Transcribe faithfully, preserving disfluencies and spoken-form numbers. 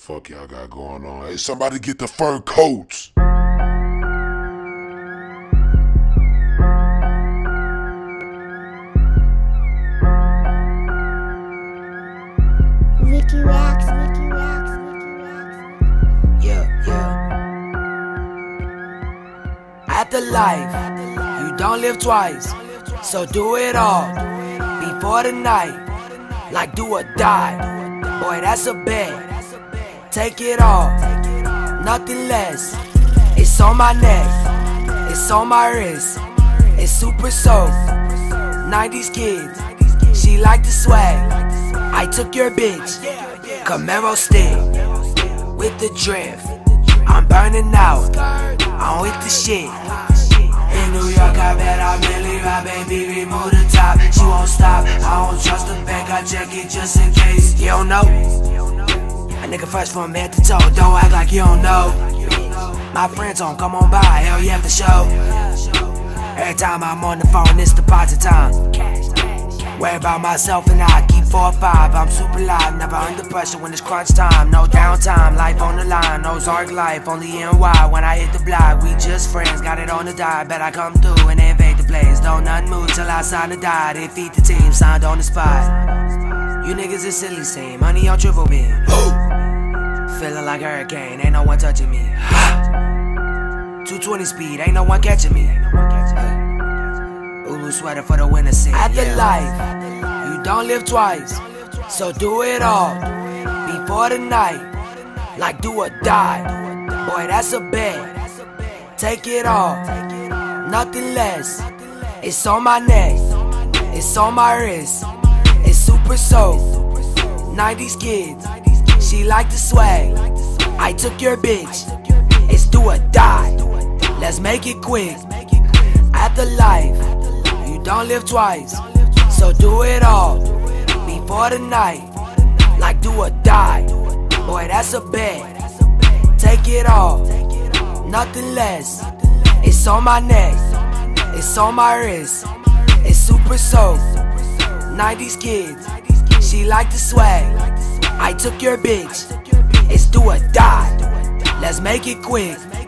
Fuck y'all got going on. Hey, somebody get the fur coats. Ricky Racks, Ricky Racks, Ricky Racks. Yeah, yeah. After life, you don't live twice, so do it all before the night, like do or die. Boy, that's a bet. Take it all, nothing less. It's on my neck, it's on my wrist. It's super soap, nineties kids. She like the swag. I took your bitch, Camaro stick with the drift. I'm burning out, I'm with the shit. In New York, I bet I'm really right, baby, remove the top. She won't stop, I don't trust the bank, I check it just in case. You don't know, a nigga fresh from head to toe, don't act like you don't know. My friends don't come on by, hell yeah, for show. Every time I'm on the phone, it's deposit time. Worry about myself and I keep four or five. I'm super live, never under pressure when it's crunch time. No downtime, life on the line, no Zark life, only N Y. When I hit the block, we just friends, got it on the die. Bet I come through and invade the place. Don't nothing move till I sign the die. They feed the team, signed on the spot. You niggas is silly, same money on triple beam. Feeling like a hurricane, ain't no one touching me. two twenty speed, ain't no one catching me. Ulu sweater for the winter scene. After yeah. life, you don't live twice, so do it all before the night, like do or die. Boy, that's a bet. Take it all, nothing less. It's on my neck, it's on my wrist. It's super soap, nineties kids. She like the swag. I took your bitch. It's do or die. Let's make it quick. After life, you don't live twice, so do it all before the night, like do or die. Boy, that's a bet. Take it all, nothing less. It's on my neck, it's on my wrist. It's super soap, nineties kids. She like the swag. I took your bitch. It's do or die. Let's make it quick.